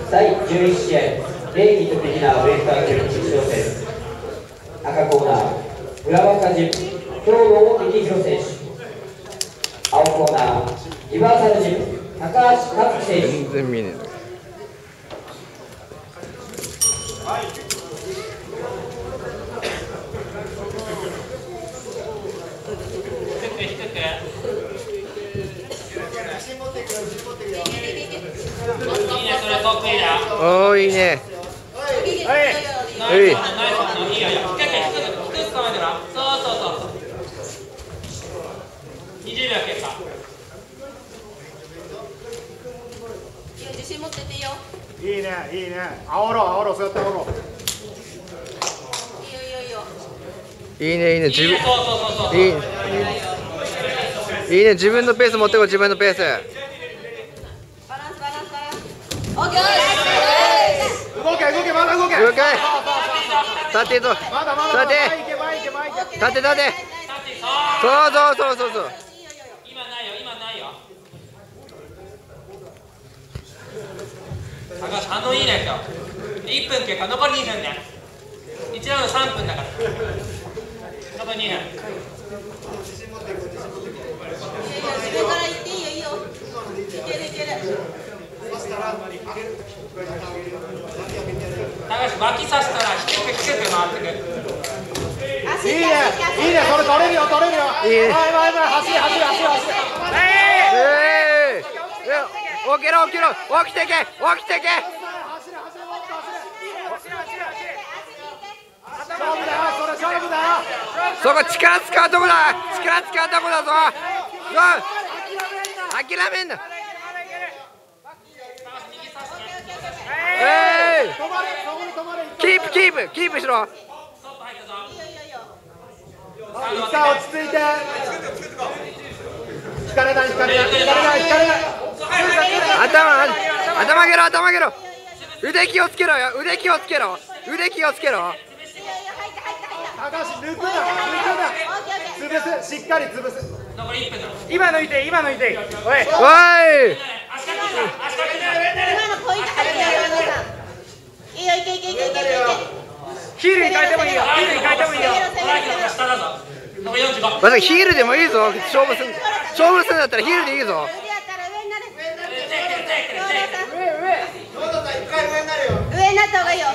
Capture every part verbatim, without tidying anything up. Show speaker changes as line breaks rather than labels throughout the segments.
だいじゅういち試合、レイキッド的なウェイト級決勝戦。赤コーナー、浦和ジム、兵庫力弘選手。青コーナー、リバーサルジム、高橋克樹選手。
全然見えねえ。おー、いいね。はい。
にじゅうびょう経過。自信持ってていいよ。
いいね、いいね。煽ろう、煽ろう、そうやって煽ろう。
いいよ、いいよ、いいよ。
いいね、いいね、自分。いい。いいね、自分のペース持ってこい、自分のペース。
バランス、バランス、バランス。オッケー。
動け、動け、まだ動け。
動け。立てと。
まだまだ。
立て。立て、立て。そうそうそうそうそう。
今ないよ、今ないよ。
高橋、反応いいね今日。いっぷん経過、残りにふんね。いちラウンドさんぷんだから。残りにふん。
自分から言っていいよ、いいよ。いけるいける。
高橋、脇さしたら低く低く回ってくる。
いいね、いいね、それ取れるよ、取れるよ。
いいね。
はい、はい、はい、走れ、走れ、走れ、走れ。
ええ。起きろ、起きろ、起きてけ、起きてけ。
走れ、走れ、もっと走れ。走れ、走れ、走れ。勝負だよ、それ勝負だよ。
そこ力使うとこだ。力使うとこだぞ。諦めんな。ええ。キープ、キープ、キープしろ。
一回落ち着いて。引かれない、引かれない、引かれない、引かれない。
頭、頭上げろ、頭上げろ。腕気をつけろよ、腕気をつけろ。腕気をつけろ。
高橋、抜くな、抜くな。潰す、しっかり潰す。
残りいっぷんだ。
今抜いて、今抜いて。おい。
おい。
今のポイント入ってよ、山田さん。いいよ、いけいけいけいけいけ。
ヒールに変えてもいいよ、ヒールに変えてもいいよ。
下だぞ。残りよんじゅうご。
まさヒールでもいいぞ。勝負すん、勝負するんだったらヒールでいいぞ。
腕やったら上になる。
上、上。
上になった方がいいよ。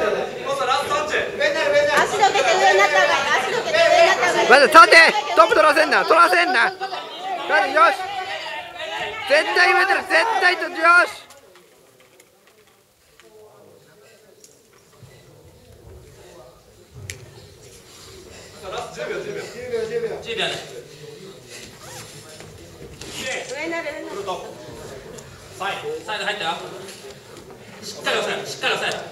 足どけて上になった方がいい。足どけて上になった方がいい。
まず立て、トップ取らせんな、取らせんな。よし。絶対上出る、絶対と、よし。
じゅうびょうね。
上になる、上になる。
サイド入ったよ。しっかり押さえろ、しっかり押さえろ。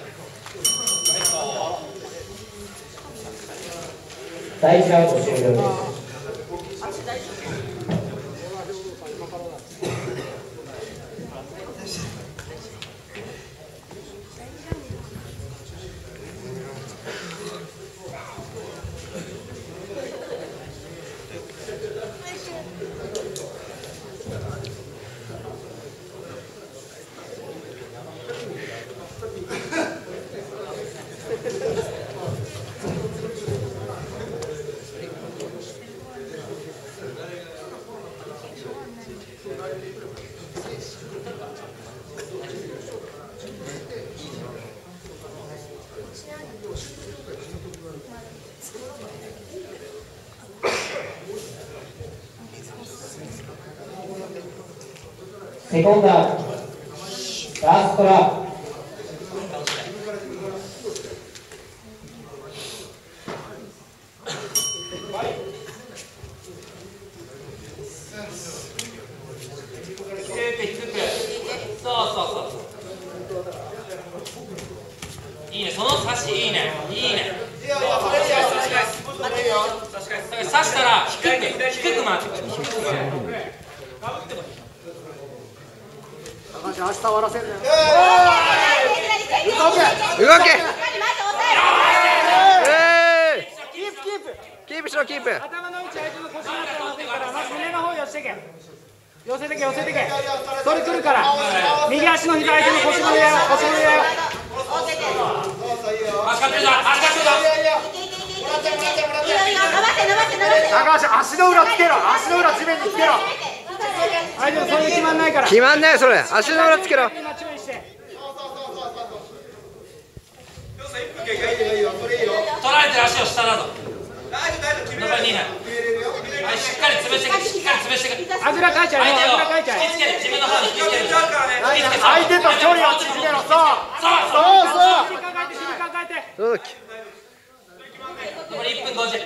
だいいちラウンド終了です。セコンダー、ラストラン。
いいね、その差しいいね、いいね。差したら低く低く回ってくる。
高橋、足触らせんなよ。
動け。動け。
キープ、キープ。
キープしろ、キープ。
頭の位置、相手の腰になったらまずいから、まず胸の方寄してけ。 寄せてけ寄せてけ。それ来るから。右足の左手の腰の上よ腰の上よ。
足かってるぞ足かってるぞ。
高橋足の裏つけろ足の裏地面につけろ。相手もそれ決まんないから。
決まんないよそれ。足の裏つけろ。
今注意して。
取られてる足を下だぞ。残りにふん。はい、しっかり潰していく、しっかり潰していく。
あぐらかいちゃうよ、あぐらかいちゃう。
引きつける、自分の方に引きつける。
相手と距離を縮めろ、そう。そうそう。首抱えて、首抱えて。
どうだっけ。
残りいっぷんごじゅう。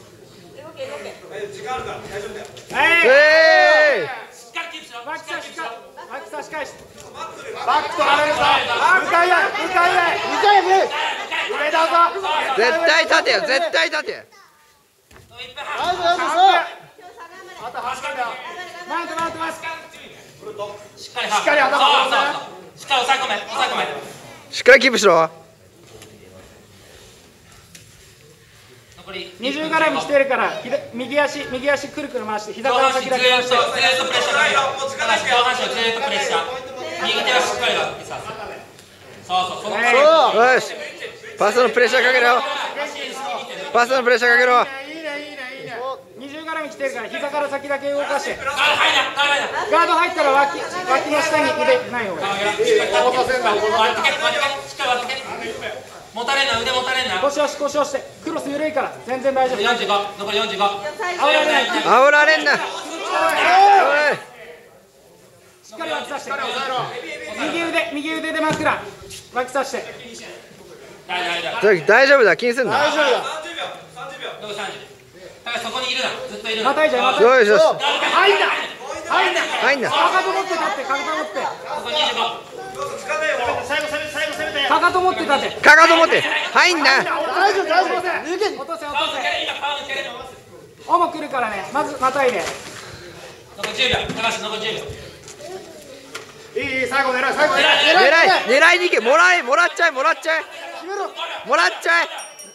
時間あるから大丈夫だよ。
えー。
しっかりキープしろ。
バック差し返し。バック差し返し。
バック取られるぞ。向かい合い、向かい合い。向かい合い。上だぞ。
絶対立てよ、絶対立てよ。
あとあと走るんだよ。
マウントマウントマウント。
しっかり
しっかり頭を
そうそうそう。しっかり抑え込め、抑え込め。
しっかりキープしろ。
残り
二重絡みしてるから右足右足くるくる回して膝から先だけ回して。
ずっとプレッシャーかけろ。上半身をずっとプレッシャー。右手はしっかりがそうそうその
よし。パスのプレッシャーかけろよ。パスのプレッシャーかけろ。
二重絡み来てるから膝から先だけ動かして。
ガード入らな
ガード入ったら脇脇の下に腕ない方がいい。
しっかり割ってけ割ってけしっかり割ってけ。持たれんな腕持たれんな。
腰押し腰押してクロス緩いから全然大丈夫。
よんじゅうご残りよんじゅうご。
煽られない。
煽られんな。おい。
しっかり脇さして。右腕右腕で枕脇さして。
大丈夫だ気にすんな。
大丈夫だ。
さんじゅうびょうさんじゅうびょう。残りさんじゅう。だからそこにいるなずっといるな。
またいじゃんまたい。
よしよし。
入んな入んな
入んな。
かかと持って立ってかかと持って
残りにじゅうご。
最後攻め最後攻めて。
かかと持って立って。
かかと持って入んな。
大丈夫大丈夫。抜け。
落とせ落
パウン
とせ。
蹴れ今パウン蹴れ。
オモ来るからねまずまたいで。
残りじゅうびょう高橋残りじゅうびょう。
いいいい最後狙い最後狙い
狙い狙いに行け。もらえもらっちゃえもらっちゃえもらっちゃえ。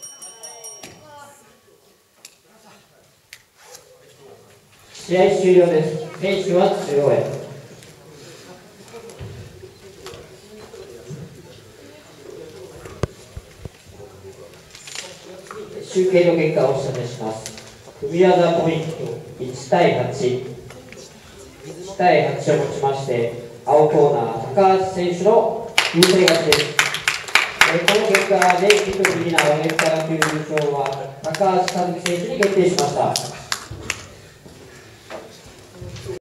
試合終了です。選手は中央へ。集計の結果をお示しします。組み技ポイントいちたいはち。いちたいはちをもちまして、青コーナー、高橋選手の優勢勝ちです。この結果で、リトルビギナーワゲスター級優勝は高橋和樹選手に決定しました。